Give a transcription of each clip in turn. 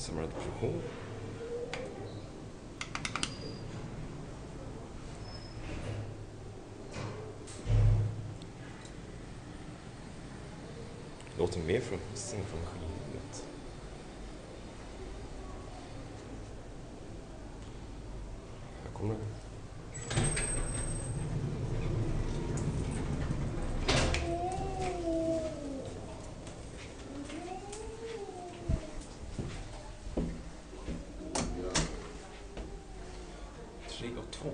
SummerADDE-position. Låter mer från hissen från skivet. Här kommer den. Tre och två.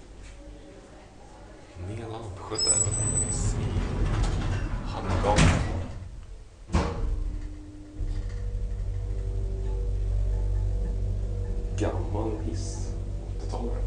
Nya lampskyttar hiss i Hamngatan. Gammal hiss, 80-talare.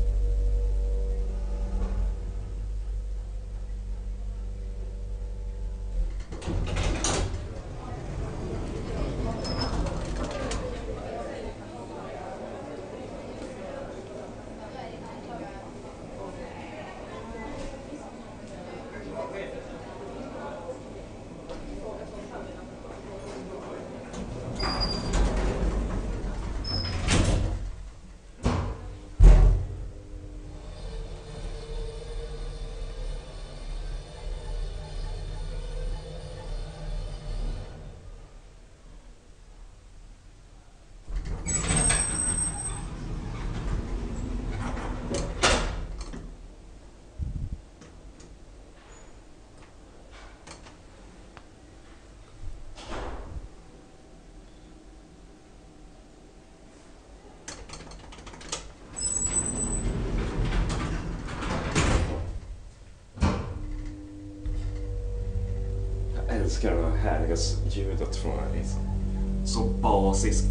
Jag älskar det här härliga ljudet från den här hissen. Så basiskt.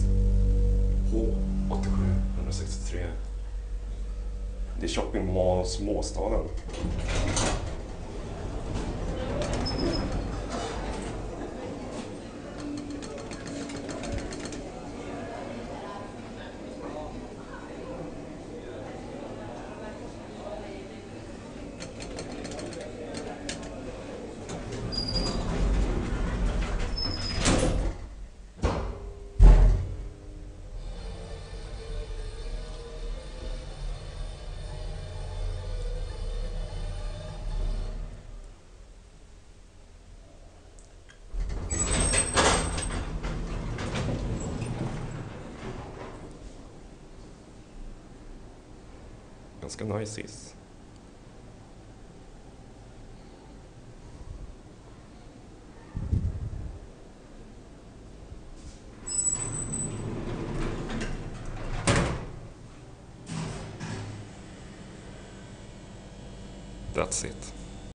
H87 163. Det är shopping mall småstaden. Ganska nice hiss. That's it.